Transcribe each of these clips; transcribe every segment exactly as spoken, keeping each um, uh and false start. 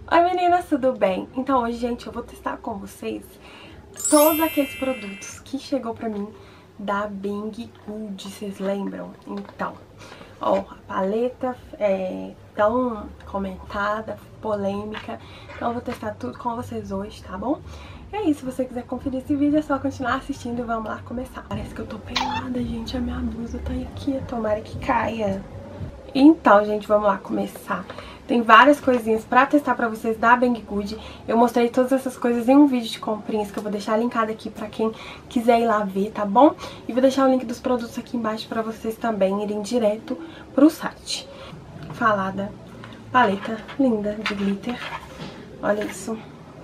Oi meninas, tudo bem? Então hoje, gente, eu vou testar com vocês todos aqueles produtos que chegou pra mim da Bang Good, vocês lembram? Então, ó, a paleta é tão comentada, polêmica, então eu vou testar tudo com vocês hoje, tá bom? E é isso, se você quiser conferir esse vídeo é só continuar assistindo e vamos lá começar. Parece que eu tô pelada, gente, a minha blusa tá aqui, tomara que caia. Então, gente, vamos lá começar. Tem várias coisinhas pra testar pra vocês da Bang Good. Eu mostrei todas essas coisas em um vídeo de comprinhas que eu vou deixar linkado aqui pra quem quiser ir lá ver, tá bom? E vou deixar o link dos produtos aqui embaixo pra vocês também irem direto pro site. Falada, paleta linda de glitter. Olha isso.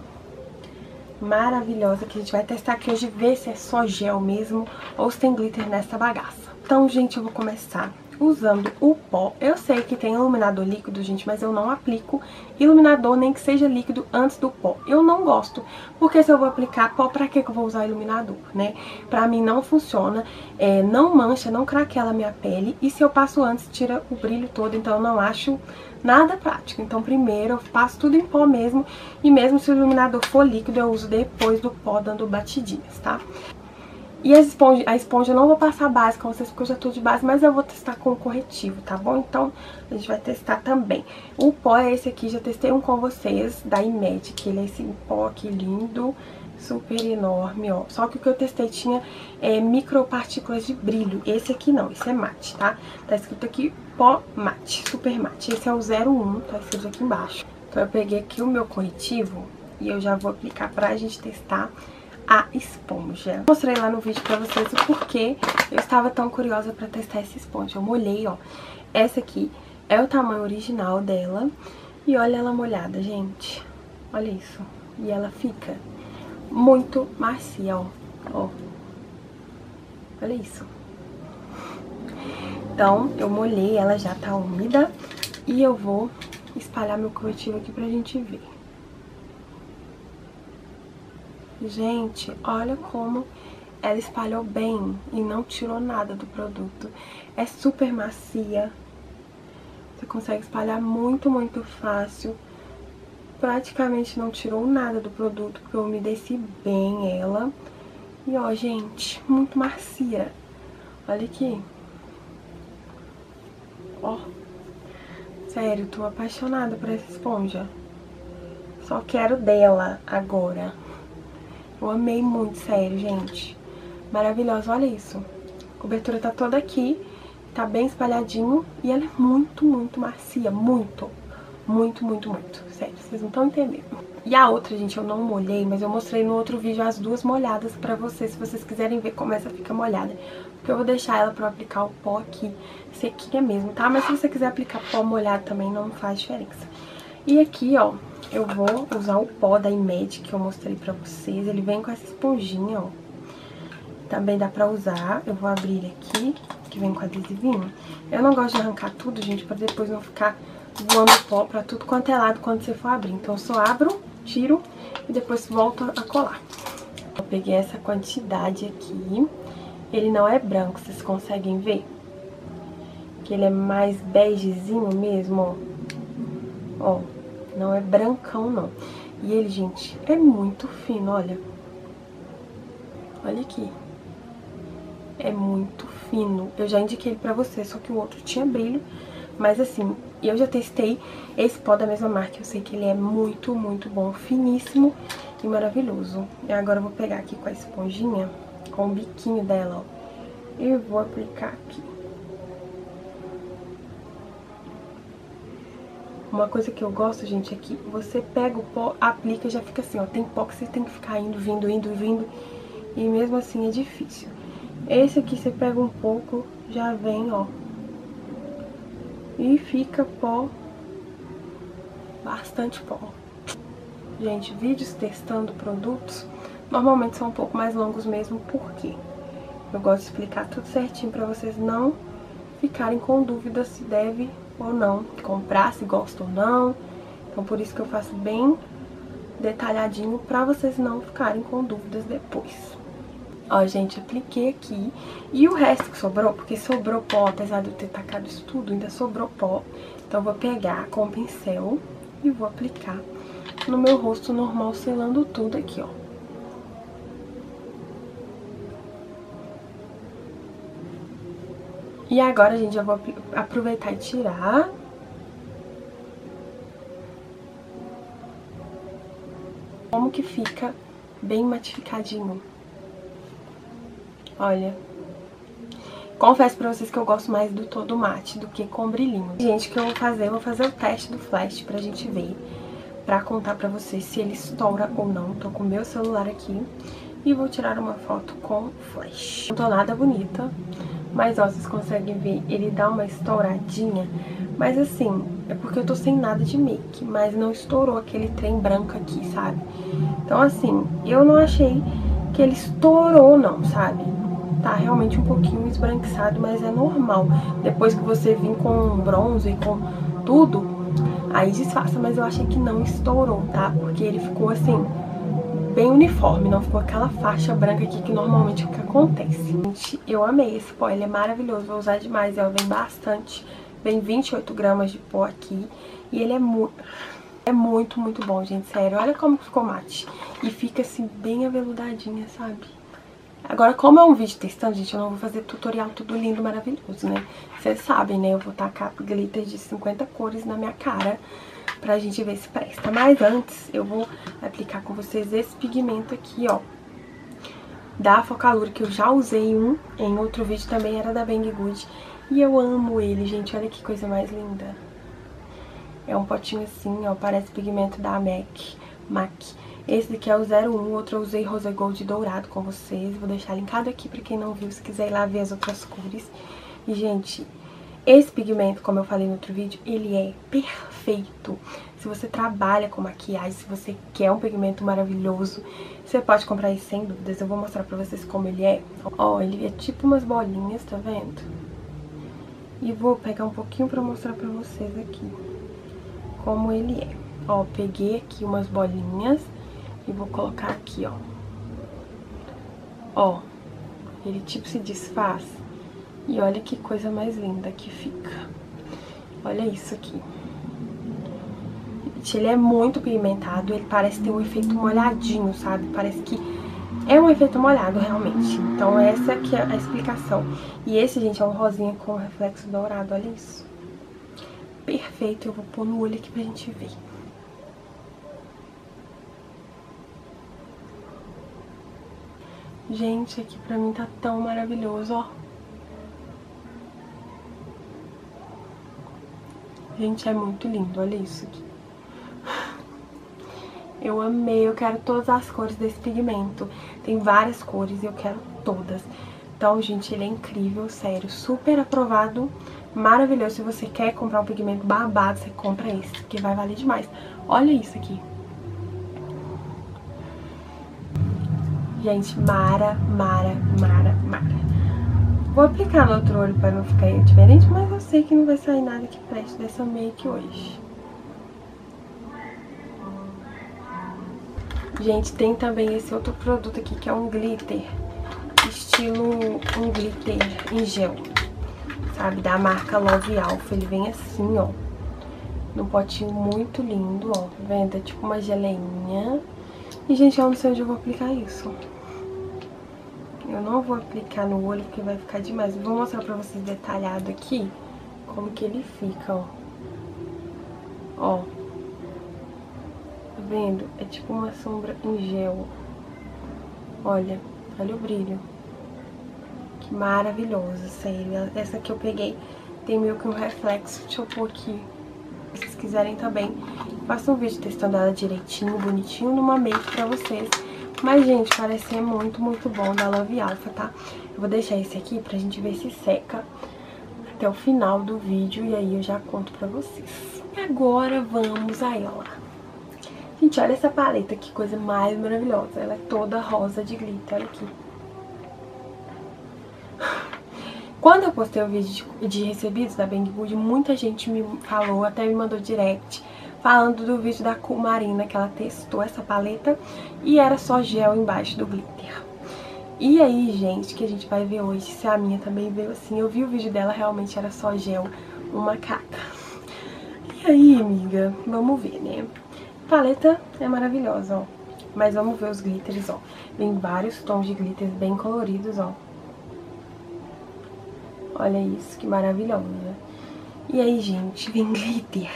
Maravilhosa, que a gente vai testar aqui hoje, ver se é só gel mesmo ou se tem glitter nessa bagaça. Então, gente, eu vou começar usando o pó. Eu sei que tem iluminador líquido, gente, mas eu não aplico iluminador nem que seja líquido antes do pó. Eu não gosto, porque se eu vou aplicar pó, pra que que eu vou usar iluminador, né? Pra mim não funciona, é, não mancha, não craquela a minha pele. E se eu passo antes, tira o brilho todo, então eu não acho nada prático. Então primeiro eu passo tudo em pó mesmo, e mesmo se o iluminador for líquido, eu uso depois do pó, dando batidinhas, tá? E as esponja, a esponja eu não vou passar base com vocês, porque eu já tô de base, mas eu vou testar com o corretivo, tá bom? Então, a gente vai testar também. O pó é esse aqui, já testei um com vocês, da Imed, que ele é esse pó aqui lindo, super enorme, ó. Só que o que eu testei tinha é, micropartículas de brilho. Esse aqui não, esse é mate, tá? Tá escrito aqui pó mate, super mate. Esse é o zero um, tá escrito aqui embaixo. Então eu peguei aqui o meu corretivo e eu já vou aplicar pra gente testar a esponja. Mostrei lá no vídeo pra vocês o porquê eu estava tão curiosa pra testar essa esponja. Eu molhei, ó. Essa aqui é o tamanho original dela. E olha ela molhada, gente. Olha isso. E ela fica muito macia, ó. Ó. Olha isso. Então, eu molhei, ela já tá úmida. E eu vou espalhar meu corretivo aqui pra gente ver. Gente, olha como ela espalhou bem e não tirou nada do produto. É super macia. Você consegue espalhar muito, muito fácil. Praticamente não tirou nada do produto, porque eu umedeci bem ela. E ó, gente, muito macia. Olha aqui. Ó. Sério, tô apaixonada por essa esponja. Só quero dela agora. Eu amei muito, sério, gente. Maravilhosa, olha isso. A cobertura tá toda aqui, tá bem espalhadinho e ela é muito, muito macia, muito. Muito, muito, muito. Sério, vocês não estão entendendo. E a outra, gente, eu não molhei, mas eu mostrei no outro vídeo as duas molhadas pra vocês, se vocês quiserem ver como essa fica molhada. Porque eu vou deixar ela pra aplicar o pó aqui, sequinha mesmo, tá? Mas se você quiser aplicar pó molhado também, não faz diferença. E aqui, ó, eu vou usar o pó da Imed que eu mostrei pra vocês. Ele vem com essa esponjinha, ó. Também dá pra usar. Eu vou abrir ele aqui, que vem com adesivinho. Eu não gosto de arrancar tudo, gente, pra depois não ficar voando pó pra tudo quanto é lado quando você for abrir. Então eu só abro, tiro e depois volto a colar. Eu peguei essa quantidade aqui. Ele não é branco, vocês conseguem ver? Que ele é mais begezinho mesmo, ó. Ó, não é brancão, não. E ele, gente, é muito fino, olha. Olha aqui. É muito fino. Eu já indiquei ele pra vocês, só que o outro tinha brilho. Mas assim, eu já testei esse pó da mesma marca. Eu sei que ele é muito, muito bom. Finíssimo e maravilhoso. E agora eu vou pegar aqui com a esponjinha, com o biquinho dela, ó. E vou aplicar aqui. Uma coisa que eu gosto, gente, é que você pega o pó, aplica e já fica assim, ó. Tem pó que você tem que ficar indo, vindo, indo, vindo. E mesmo assim é difícil. Esse aqui você pega um pouco, já vem, ó. E fica pó. Bastante pó. Gente, vídeos testando produtos normalmente são um pouco mais longos mesmo, porque eu gosto de explicar tudo certinho pra vocês não ficarem com dúvidas se deve ou não comprar, se gosta ou não. Então por isso que eu faço bem detalhadinho pra vocês não ficarem com dúvidas depois. Ó, gente, apliquei aqui. E o resto que sobrou, porque sobrou pó, apesar de eu ter tacado isso tudo, ainda sobrou pó. Então eu vou pegar com o pincel e vou aplicar no meu rosto normal, selando tudo aqui, ó. E agora, gente, eu vou aproveitar e tirar. Como que fica bem matificadinho. Olha. Confesso pra vocês que eu gosto mais do todo mate do que com brilhinho. Gente, o que eu vou fazer? Eu vou fazer o teste do flash pra gente ver. Pra contar pra vocês se ele estoura ou não. Tô com o meu celular aqui. E vou tirar uma foto com flash. Não tô nada bonita. Mas, ó, vocês conseguem ver, ele dá uma estouradinha. Mas, assim, é porque eu tô sem nada de make. Mas não estourou aquele trem branco aqui, sabe? Então, assim, eu não achei que ele estourou, não, sabe? Tá realmente um pouquinho esbranquiçado, mas é normal. Depois que você vir com bronze e com tudo, aí disfarça. Mas eu achei que não estourou, tá? Porque ele ficou, assim, bem uniforme, não ficou aquela faixa branca aqui que normalmente é o que acontece. Gente, eu amei esse pó, ele é maravilhoso, vou usar demais, ó, vem bastante, vem vinte e oito gramas de pó aqui, e ele é muito, é muito, muito bom, gente, sério, olha como ficou mate, e fica assim, bem aveludadinha, sabe? Agora, como é um vídeo testando, gente, eu não vou fazer tutorial tudo lindo, maravilhoso, né? Vocês sabem, né, eu vou tacar glitter de cinquenta cores na minha cara, pra gente ver se presta. Mas antes, eu vou aplicar com vocês esse pigmento aqui, ó, da Focalura, que eu já usei um em outro vídeo, também era da Banggood. E eu amo ele, gente, olha que coisa mais linda. É um potinho assim, ó, parece pigmento da MAC. MAC. Esse daqui é o zero um, outro eu usei Rose Gold dourado com vocês. Vou deixar linkado aqui pra quem não viu, se quiser ir lá ver as outras cores. E, gente, esse pigmento, como eu falei no outro vídeo, ele é perfeito. Se você trabalha com maquiagem, se você quer um pigmento maravilhoso, você pode comprar isso sem dúvidas. Eu vou mostrar pra vocês como ele é. Ó, ele é tipo umas bolinhas, tá vendo? E vou pegar um pouquinho pra mostrar pra vocês aqui como ele é. Ó, peguei aqui umas bolinhas e vou colocar aqui, ó. Ó, ele tipo se desfaz. E olha que coisa mais linda que fica. Olha isso aqui. Ele é muito pigmentado, ele parece ter um efeito molhadinho, sabe? Parece que é um efeito molhado, realmente. Então essa aqui é a explicação. E esse, gente, é um rosinha com reflexo dourado, olha isso. Perfeito, eu vou pôr no olho aqui pra gente ver. Gente, aqui pra mim tá tão maravilhoso, ó. Gente, é muito lindo, olha isso aqui. Eu amei, eu quero todas as cores desse pigmento. Tem várias cores e eu quero todas. Então, gente, ele é incrível, sério, super aprovado, maravilhoso. Se você quer comprar um pigmento babado, você compra esse, que vai valer demais. Olha isso aqui. Gente, mara, mara, mara, mara. Vou aplicar no outro olho pra não ficar diferente, mas eu sei que não vai sair nada que preste dessa make hoje. Gente, tem também esse outro produto aqui, que é um glitter, estilo um glitter em gel, sabe? Da marca Love Alpha. Ele vem assim, ó, num potinho muito lindo, ó, tá vendo? É tipo uma geleinha. E, gente, eu não sei onde eu vou aplicar isso. Eu não vou aplicar no olho porque vai ficar demais. Vou mostrar pra vocês detalhado aqui como que ele fica, ó. Ó. Tá vendo? É tipo uma sombra em gel. Olha, olha o brilho. Que maravilhoso, sério. Essa que eu peguei tem meio que um reflexo. Deixa eu pôr aqui. Se vocês quiserem também, faço um vídeo testando ela direitinho, bonitinho, numa make pra vocês. Mas, gente, parece ser muito, muito bom da Love Alpha, tá? Eu vou deixar esse aqui pra gente ver se seca até o final do vídeo e aí eu já conto pra vocês. E agora vamos a ela. Gente, olha essa paleta, que coisa mais maravilhosa. Ela é toda rosa de glitter, olha aqui. Quando eu postei o vídeo de, de recebidos da Banggood, muita gente me falou, até me mandou direct, falando do vídeo da Cool Marina, que ela testou essa paleta e era só gel embaixo do glitter. E aí, gente, que a gente vai ver hoje, se a minha também veio assim. Eu vi o vídeo dela, realmente era só gel, uma caca. E aí, amiga, vamos ver, né? paleta é maravilhosa, ó. Mas vamos ver os glitters, ó. Vem vários tons de glitters bem coloridos, ó. Olha isso, que maravilhosa. E aí, gente, vem glitter.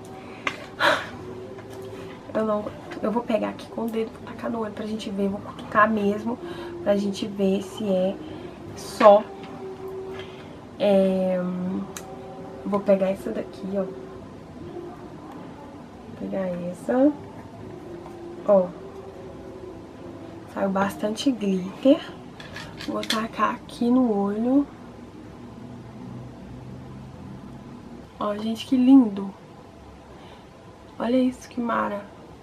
Eu não aguento. Eu vou pegar aqui com o dedo, vou tacar no olho pra gente ver. Vou cutucar mesmo, pra gente ver se é só... É... Vou pegar essa daqui, ó. Vou pegar essa. Ó. Saiu bastante glitter. Vou tacar aqui no olho. Ó, gente, que lindo. Olha isso, que mara.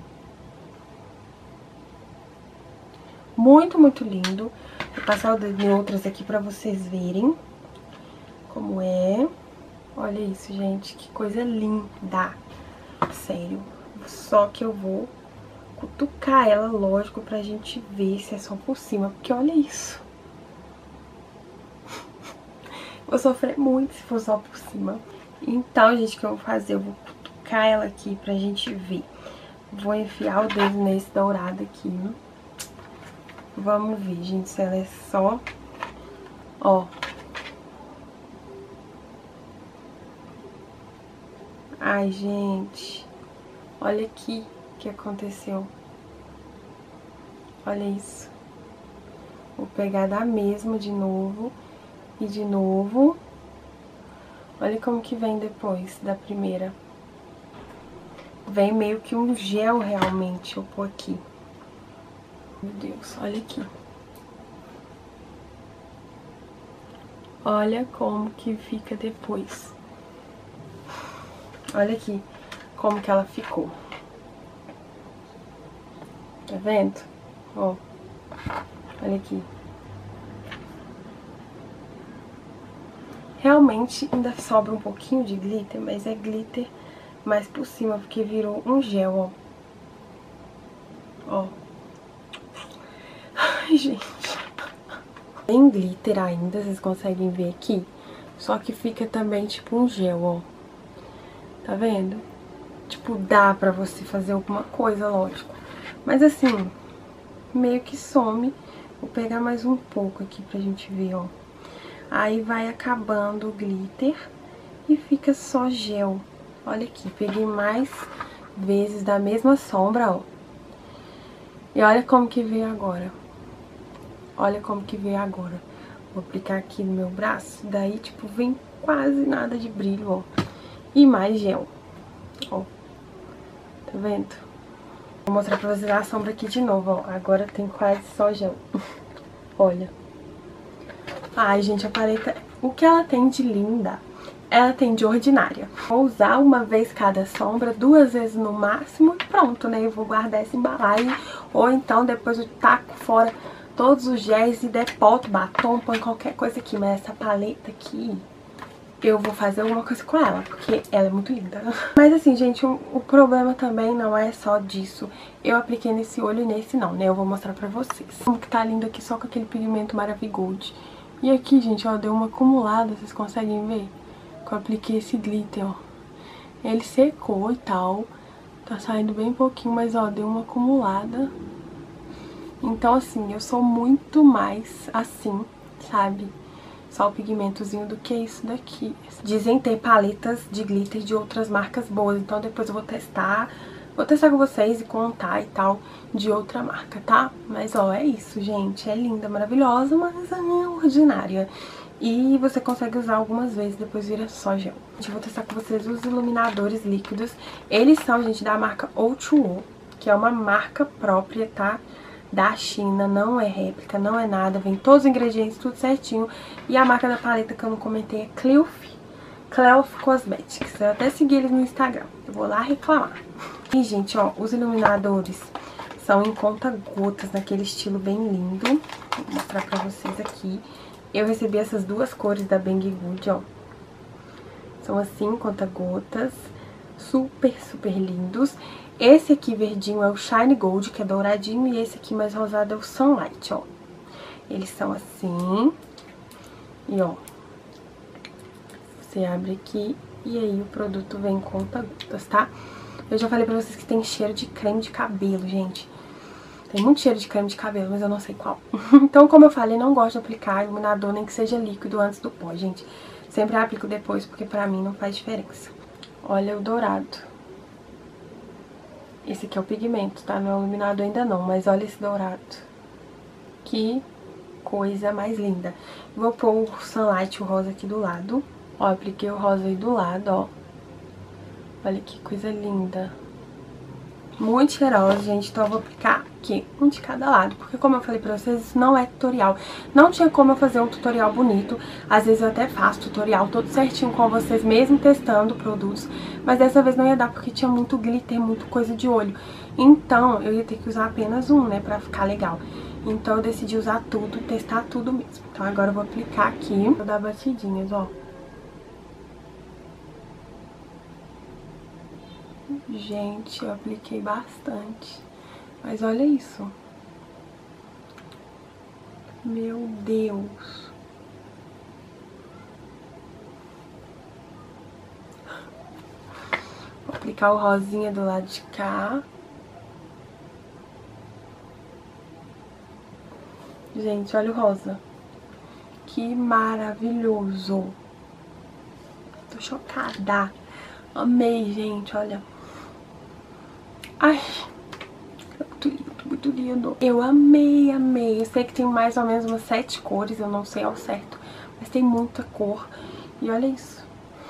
Muito, muito lindo. Vou passar o dedo em outras aqui pra vocês verem como é. Olha isso, gente, que coisa linda. Sério. Só que eu vou cutucar ela, lógico, pra gente ver se é só por cima. Porque olha isso. Vou sofrer muito se for só por cima. Então, gente, o que eu vou fazer? Eu vou cutucar ela aqui pra gente ver. Vou enfiar o dedo nesse dourado aqui. Vamos ver, gente, se ela é só... Ó. Ai, gente. Olha aqui o que aconteceu. Olha isso. Vou pegar da mesma de novo. E de novo. Olha como que vem depois da primeira. Vem meio que um gel realmente, eu pôr aqui. Meu Deus, olha aqui. Olha como que fica depois. Olha aqui como que ela ficou. Tá vendo? Ó, olha aqui. Realmente ainda sobra um pouquinho de glitter, mas é glitter mais por cima, porque virou um gel, ó. Ó. Ai, gente. Tem glitter ainda, vocês conseguem ver aqui. Só que fica também tipo um gel, ó. Tá vendo? Tipo, dá pra você fazer alguma coisa, lógico. Mas assim, meio que some. Vou pegar mais um pouco aqui pra gente ver, ó. Aí vai acabando o glitter e fica só gel. Olha aqui, peguei mais vezes da mesma sombra, ó. E olha como que veio agora. Olha como que veio agora. Vou aplicar aqui no meu braço, daí, tipo, vem quase nada de brilho, ó. E mais gel, ó. Tá vendo? Vou mostrar pra vocês a sombra aqui de novo, ó. Agora tem quase só gel. Olha. Ai, gente, a paleta, o que ela tem de linda, ela tem de ordinária. Vou usar uma vez cada sombra, duas vezes no máximo e pronto, né? Eu vou guardar essa embalagem, ou então depois eu taco fora todos os géis e depoto batom, põe qualquer coisa aqui. Mas essa paleta aqui, eu vou fazer alguma coisa com ela, porque ela é muito linda. Mas assim, gente, o, o problema também não é só disso. Eu apliquei nesse olho e nesse não, né? Eu vou mostrar pra vocês. Como que tá lindo aqui só com aquele pigmento Maravigold. E aqui, gente, ó, deu uma acumulada, vocês conseguem ver? Que eu apliquei esse glitter, ó. Ele secou e tal, tá saindo bem pouquinho, mas ó, deu uma acumulada. Então, assim, eu sou muito mais assim, sabe? Só o pigmentozinho do que isso daqui. Dizem ter paletas de glitter de outras marcas boas, então depois eu vou testar... Vou testar com vocês e contar e tal de outra marca, tá? Mas, ó, é isso, gente. É linda, maravilhosa, mas é ordinária. E você consegue usar algumas vezes, depois vira só gel. Gente, eu vou testar com vocês os iluminadores líquidos. Eles são, gente, da marca O dois O, que é uma marca própria, tá? Da China, não é réplica, não é nada. Vem todos os ingredientes, tudo certinho. E a marca da paleta que eu não comentei é Cleof, Cleof Cosmetics. Eu até segui eles no Instagram. Eu vou lá reclamar. E, gente, ó, os iluminadores são em conta-gotas, naquele estilo bem lindo. Vou mostrar pra vocês aqui. Eu recebi essas duas cores da Bang Good, ó. São assim, conta-gotas. Super, super lindos. Esse aqui verdinho é o Shine Gold, que é douradinho. E esse aqui mais rosado é o Sunlight, ó. Eles são assim. E, ó. Você abre aqui e aí o produto vem em conta-gotas, tá? Eu já falei pra vocês que tem cheiro de creme de cabelo, gente. Tem muito cheiro de creme de cabelo, mas eu não sei qual. Então, como eu falei, não gosto de aplicar iluminador, nem que seja líquido antes do pó, gente. Sempre aplico depois, porque pra mim não faz diferença. Olha o dourado. Esse aqui é o pigmento, tá? Não é o iluminador ainda não, mas olha esse dourado. Que coisa mais linda. Vou pôr o Sunlight, o rosa aqui do lado. Ó, apliquei o rosa aí do lado, ó. Olha que coisa linda. Muito cheirosa, gente. Então eu vou aplicar aqui, um de cada lado. Porque como eu falei pra vocês, isso não é tutorial. Não tinha como eu fazer um tutorial bonito. Às vezes eu até faço tutorial todo certinho com vocês, mesmo testando produtos. Mas dessa vez não ia dar, porque tinha muito glitter, muito coisa de olho. Então eu ia ter que usar apenas um, né, pra ficar legal. Então eu decidi usar tudo, testar tudo mesmo. Então agora eu vou aplicar aqui. Vou dar batidinhas, ó. Gente, eu apliquei bastante. Mas olha isso. Meu Deus. Vou aplicar o rosinha do lado de cá. Gente, olha o rosa. Que maravilhoso. Tô chocada. Amei, gente, olha. Ai, muito lindo, muito lindo. Eu amei, amei. Eu sei que tem mais ou menos umas sete cores, eu não sei ao certo. Mas tem muita cor. E olha isso.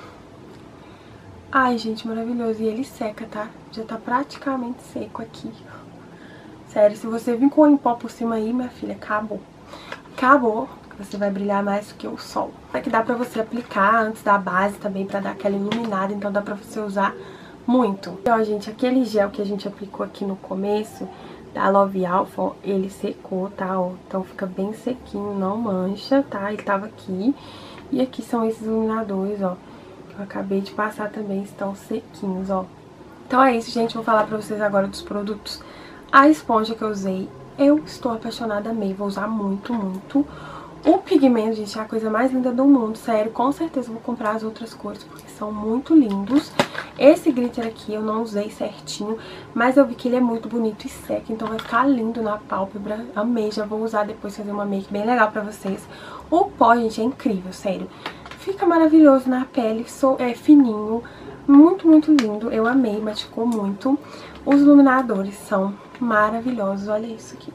Ai, gente, maravilhoso. E ele seca, tá? Já tá praticamente seco aqui. Sério, se você vir com o em pó por cima aí, minha filha, acabou. Acabou. Você vai brilhar mais do que o sol. É que dá pra você aplicar antes da base também, pra dar aquela iluminada. Então dá pra você usar muito. E, ó, gente, aquele gel que a gente aplicou aqui no começo, da Love Alpha, ó, ele secou, tá, ó. Então fica bem sequinho, não mancha, tá? Ele tava aqui. E aqui são esses iluminadores, ó. Que eu acabei de passar também, estão sequinhos, ó. Então é isso, gente. Vou falar pra vocês agora dos produtos. A esponja que eu usei, eu estou apaixonada, amei. Vou usar muito, muito. O pigmento, gente, é a coisa mais linda do mundo, sério. Com certeza eu vou comprar as outras cores, porque são muito lindos. Esse glitter aqui eu não usei certinho, mas eu vi que ele é muito bonito e seca, então vai ficar lindo na pálpebra. Amei, já vou usar depois, fazer uma make bem legal pra vocês. O pó, gente, é incrível, sério. Fica maravilhoso na pele, é fininho, muito, muito lindo. Eu amei, machucou muito. Os iluminadores são maravilhosos, olha isso aqui.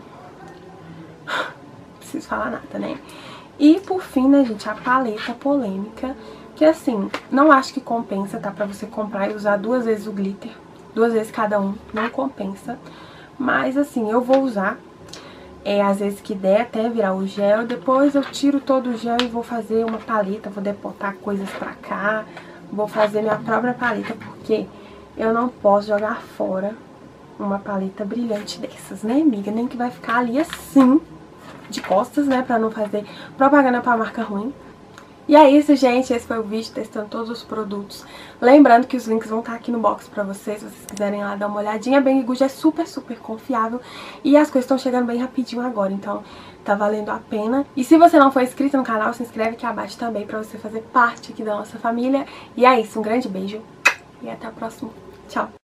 Não preciso falar nada, né? E por fim, né, gente, a paleta polêmica, que assim, não acho que compensa, tá? Pra você comprar e usar duas vezes o glitter, duas vezes cada um, não compensa. Mas assim, eu vou usar, é, às vezes que der, até virar o gel. Depois eu tiro todo o gel e vou fazer uma paleta, vou depotar coisas pra cá, vou fazer minha própria paleta, porque eu não posso jogar fora uma paleta brilhante dessas, né, amiga? Nem que vai ficar ali assim, de costas, né, pra não fazer propaganda pra marca ruim. E é isso, gente, esse foi o vídeo testando todos os produtos. Lembrando que os links vão estar aqui no box pra vocês, se vocês quiserem lá dar uma olhadinha. A Bang Good é super, super confiável e as coisas estão chegando bem rapidinho agora, então tá valendo a pena. E se você não for inscrito no canal, se inscreve aqui abaixo também pra você fazer parte aqui da nossa família. E é isso, um grande beijo e até a próxima. Tchau!